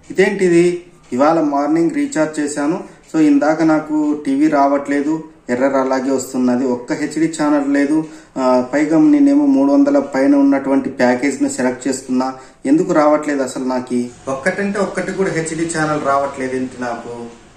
ఇదేంటిది ఇవాళ morning recharge చేశాను. సో ఇందాక నాకు టీవీ రావట్లేదు, ఎర్రర్ అలాగే వస్తున్నది, ఒక్క హెచ్డి ఛానల్ లేదు. పైగా నేనేమో 300 పైన ఉన్నటువంటి ప్యాకేజ్ ను సెలెక్ట్ చేసుకున్నా, ఎందుకు రావట్లేదు అసలు? నాకు ఒక్కటంటే ఒక్కటి కూడా హెచ్డి ఛానల్ రావట్లేదు ఏంటి నాకు?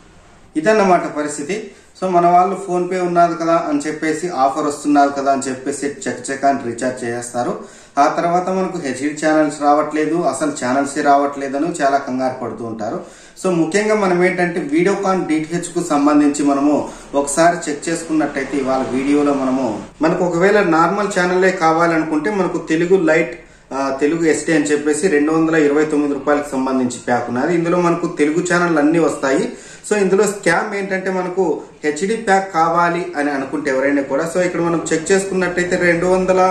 ఇదన్నమాట పరిస్థితి. సో మన వాళ్ళు ఫోన్ పే ఉన్నది కదా అని చెప్పేసి, ఆఫర్ వస్తున్నది కదా అని చెప్పేసి చెక్ అని రీఛార్జ్ చేస్తారు. ఆ తర్వాత మనకు హెచ్డి ఛానల్స్ రావట్లేదు, అసలు ఛానల్స్ రావట్లేదని చాలా కంగారు పడుతూ ఉంటారు. సో ముఖ్యంగా మనం ఏంటంటే వీడియోకాన్ డిటిహెచ్ కు సంబంధించి మనము ఒకసారి చెక్ చేసుకున్నట్టయితే ఇవాళ వీడియోలో మనకు ఒకవేళ నార్మల్ ఛానల్లే కావాలనుకుంటే మనకు తెలుగు లైట్, తెలుగు ఎస్టీ అని చెప్పేసి 229 రూపాయలకు సంబంధించి ప్యాక్ ఉన్నది. ఇందులో మనకు తెలుగు ఛానల్ అన్ని వస్తాయి. సో ఇందులో స్కామ్ ఏంటంటే మనకు హెచ్డి ప్యాక్ కావాలి అని అనుకుంటే ఎవరైనా కూడా, సో ఇక్కడ మనం చెక్ చేసుకున్నట్టయితే 200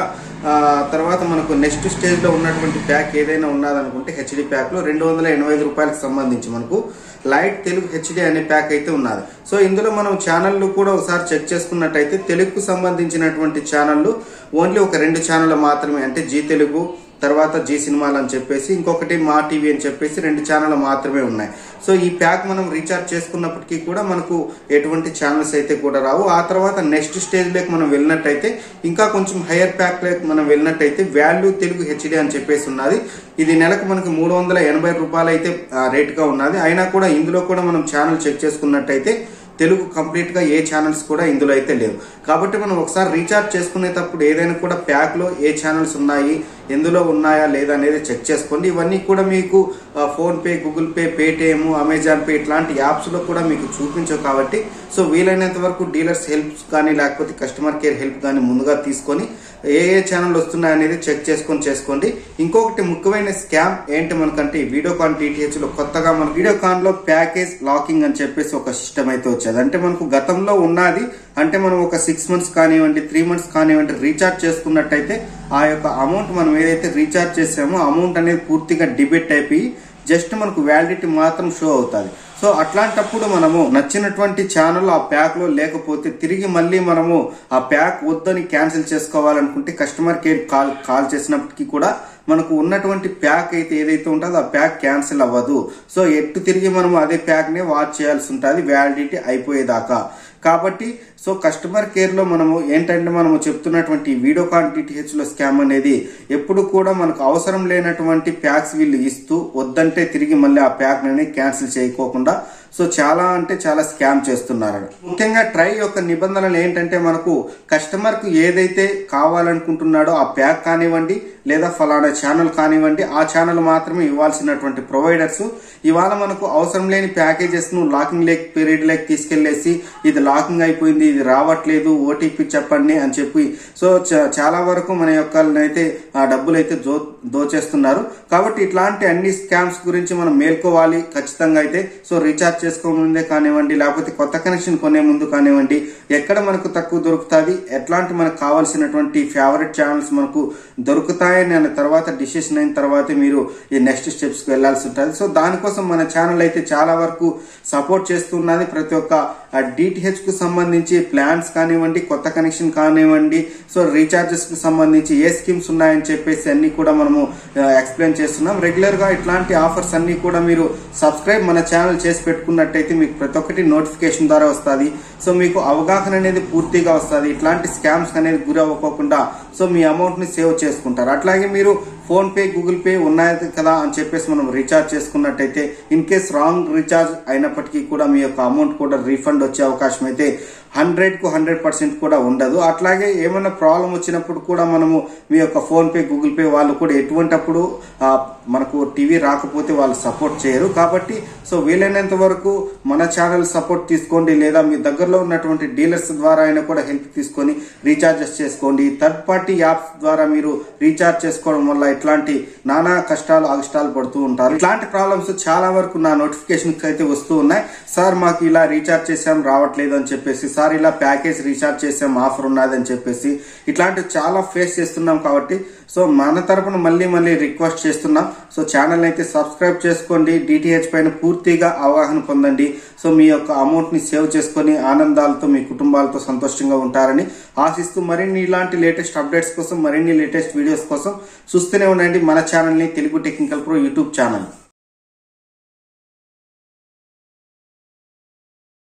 తర్వాత మనకు నెక్స్ట్ స్టేజ్ లో ఉన్నటువంటి ప్యాక్ ఏదైనా ఉన్నదనుకుంటే హెచ్డి ప్యాక్ లో 285 రూపాయలకు సంబంధించి మనకు లైట్ తెలుగు హెచ్డి అనే ప్యాక్ అయితే ఉన్నది. సో ఇందులో మనం ఛానళ్లు కూడా ఒకసారి చెక్ చేసుకున్నట్టయితే తెలుగుకు సంబంధించినటువంటి ఛానళ్లు ఓన్లీ ఒక 2 ఛానల్ మాత్రమే, అంటే జీ తెలుగు, తర్వాత జీ సినిమాలు అని చెప్పేసి, ఇంకొకటి మా టీవీ అని చెప్పేసి 2 ఛానల్ మాత్రమే ఉన్నాయి. సో ఈ ప్యాక్ మనం రీఛార్జ్ చేసుకున్నప్పటికీ కూడా మనకు ఎటువంటి ఛానల్స్ అయితే కూడా రావు. ఆ తర్వాత నెక్స్ట్ స్టేజ్ లోకి మనం వెళ్ళినట్టయితే, ఇంకా కొంచెం హైయర్ ప్యాక్ లోకి మనం వెళ్ళినట్టయితే వాల్యూ తెలుగు హెచ్డి అని చెప్పేసి ఉన్నది. ఇది నెలకు మనకు 380 రూపాయలు అయితే రేట్ గా ఉన్నది. అయినా కూడా ఇందులో కూడా మనం ఛానల్ చెక్ చేసుకున్నట్టయితే తెలుగు కంప్లీట్ గా ఏ ఛానల్స్ కూడా ఇందులో అయితే లేవు. కాబట్టి మనం ఒకసారి రీఛార్జ్ చేసుకునేటప్పుడు ఏదైనా కూడా ప్యాక్ లో ఏ ఛానల్స్ ఉన్నాయి, ఎందులో ఉన్నాయా లేదా అనేది చెక్ చేసుకోండి. ఇవన్నీ కూడా మీకు phone pay, Google pay, Paytm, Amazon pay ఇట్లాంటి యాప్స్ లో కూడా మీకు చూపించవు. కాబట్టి సో వీలైనంత వరకు డీలర్స్ హెల్ప్ కానీ లేకపోతే కస్టమర్ కేర్ హెల్ప్ కానీ ముందుగా తీసుకొని ఏ ఛానల్ వస్తున్నాయి అనేది చెక్ చేసుకోండి. ఇంకొకటి ముఖ్యమైన స్కామ్ ఏంటి మనకంటే, వీడియోకాన్ డిటిహెచ్ లో కొత్తగా మన వీడియోకాన్ లో ప్యాకేజ్ లాకింగ్ అని చెప్పేసి ఒక సిస్టమ్ అయితే వచ్చేది. అంటే మనకు గతంలో ఉన్నది, అంటే మనం ఒక 6 మంత్స్ కానివ్వండి, 3 మంత్స్ కానివ్వండి రీఛార్జ్ చేసుకున్నట్టయితే ఆ యొక్క అమౌంట్ మనం ఏదైతే రీఛార్జ్ చేసామో అమౌంట్ అనేది పూర్తిగా డిబెట్ అయిపోయి జస్ట్ మనకు వ్యాలిడిటీ మాత్రం షో అవుతుంది. సో అట్లాంటప్పుడు మనము నచ్చినటువంటి ఛానల్ ఆ ప్యాక్ లో లేకపోతే తిరిగి మళ్ళీ మనము ఆ ప్యాక్ వద్దని క్యాన్సిల్ చేసుకోవాలనుకుంటే కస్టమర్ కేర్ కాల్ చేసినప్పటికీ కూడా మనకు ఉన్నటువంటి ప్యాక్ అయితే ఏదైతే ఉంటుందో ఆ ప్యాక్ క్యాన్సిల్ అవ్వదు. సో ఎట్టు తిరిగి మనం అదే ప్యాక్ నే వాచ్ చేయాల్సి ఉంటుంది వ్యాలిడిటీ అయిపోయేదాకా. కాబట్టి సో కస్టమర్ కేర్ లో మనము ఏంటంటే మనము చెప్తున్నటువంటి వీడియోకాన్ డిటిహెచ్ లో స్కామ్ అనేది ఎప్పుడు కూడా మనకు అవసరం లేనటువంటి ప్యాక్స్ వీళ్ళు ఇస్తూ వద్దంటే తిరిగి మళ్ళీ ఆ ప్యాక్ ని క్యాన్సిల్ చేయకోకుండా సో చాలా అంటే చాలా స్కామ్ చేస్తున్నారు. ముఖ్యంగా ట్రై యొక్క నిబంధనలు ఏంటంటే మనకు కస్టమర్ కు ఏదైతే కావాలనుకుంటున్నాడో ఆ ప్యాక్ కానివ్వండి లేదా ఫలానా ఛానల్ కానివ్వండి ఆ ఛానల్ మాత్రమే ఇవ్వాల్సినటువంటి ప్రొవైడర్స్ ఇవాళ మనకు అవసరం లేని ప్యాకేజెస్ ను లాకింగ్ పీరియడ్ లేక్ తీసుకెళ్లేసి ఇది లాకింగ్ అయిపోయింది, ఇది రావట్లేదు, ఓటీపీ చెప్పండి అని చెప్పి సో చాలా వరకు మన యొక్క అయితే ఆ డబ్బులు అయితే దోచేస్తున్నారు. కాబట్టి ఇట్లాంటి అన్ని స్కామ్స్ గురించి మనం మేల్కోవాలి ఖచ్చితంగా అయితే. సో రీఛార్జ్ చేసుకోముందే కానివ్వండి లేకపోతే కొత్త కనెక్షన్ కొనే ముందు కానివ్వండి ఎక్కడ మనకు తక్కువ దొరుకుతుంది, ఎట్లాంటి మనకు కావాల్సినటువంటి ఫేవరెట్ ఛానల్స్ మనకు దొరుకుతాయని అన్న తర్వాత డిసిషన్ అయిన తర్వాత మీరు ఈ నెక్స్ట్ స్టెప్స్ కి వెళ్లాల్సి ఉంటుంది. సో దానికోసం మన ఛానల్ అయితే చాలా వరకు సపోర్ట్ చేస్తున్నది. ప్రతి ఒక్క డిటిహెచ్ కు సంబంధించి ప్లాన్స్ కానివ్వండి, కొత్త కనెక్షన్ కానివ్వండి, సో రీఛార్జెస్ కు సంబంధించి ఏ స్కీమ్స్ ఉన్నాయని చెప్పేసి అన్ని కూడా మనము ఎక్స్ప్లెయిన్ చేస్తున్నాం. రెగ్యులర్ గా ఇట్లాంటి ఆఫర్స్ అన్ని కూడా మీరు సబ్స్క్రైబ్ మన ఛానల్ చేసి పెట్టుకున్నట్టయితే మీకు ప్రతి ఒక్కటి నోటిఫికేషన్ ద్వారా వస్తుంది. సో మీకు అవగాహన అనేది పూర్తిగా వస్తుంది. ఇట్లాంటి స్కామ్స్ అనేది గురి అవ్వకుండా సో మీ అమౌంట్ ని సేవ్ చేసుకుంటారు. అట్లాగే మీరు ఫోన్ పే, గూగుల్ పే ఉన్నాయి కదా అని చెప్పేసి మనం రీఛార్జ్ చేసుకున్నట్టయితే ఇన్ కేస్ రాంగ్ రీఛార్జ్ అయినప్పటికీ కూడా మీ యొక్క అమౌంట్ కూడా రీఫండ్ వచ్చే అవకాశం అయితే 100కు 100% కూడా ఉండదు. అట్లాగే ఏమైనా ప్రాబ్లం వచ్చినప్పుడు కూడా మనము మీ యొక్క ఫోన్ పే, గూగుల్ పే వాళ్ళు కూడా ఎటువంటప్పుడు మనకు టీవీ రాకపోతే వాళ్ళు సపోర్ట్ చేయరు. కాబట్టి సో వీలైనంత వరకు మన ఛానల్ సపోర్ట్ తీసుకోండి, లేదా మీ దగ్గరలో ఉన్నటువంటి డీలర్స్ ద్వారా అయినా కూడా హెల్ప్ తీసుకొని రీఛార్జెస్ చేసుకోండి. థర్డ్ పార్టీ యాప్స్ ద్వారా మీరు రీఛార్జ్ చేసుకోవడం వల్ల ఇట్లాంటి నానా కష్టాలు అగష్టాలు పడుతూ ఉంటారు. ఇట్లాంటి ప్రాబ్లమ్స్ చాలా వరకు నా నోటిఫికేషన్ అయితే వస్తూ ఉన్నాయి. సార్ మాకు ఇలా రీఛార్జ్ చేసాం రావట్లేదు అని చెప్పేసి, సార్ ఇలా ప్యాకేజ్ రీఛార్జ్ చేసాం ఆఫర్ ఉన్నది అని చెప్పేసి ఇట్లాంటివి చాలా ఫేస్ చేస్తున్నాం. కాబట్టి సో మన తరపున మళ్ళీ రిక్వెస్ట్ చేస్తున్నాం. సో ఛానల్ అయితే సబ్స్క్రైబ్ చేసుకోండి, డిటిహెచ్ పైన పూర్తిగా అవగాహన పొందండి. సో మీ యొక్క అమౌంట్ ని సేవ్ చేసుకుని ఆనందాలతో మీ కుటుంబాలతో సంతోషంగా ఉంటారని ఆశిస్తూ మరిన్ని ఇలాంటి లేటెస్ట్ అప్డేట్స్ కోసం, మరిన్ని లేటెస్ట్ వీడియోస్ కోసం చూస్తూనే ఉండండి మన ఛానల్ ని, Telugu technical pro YouTube channel.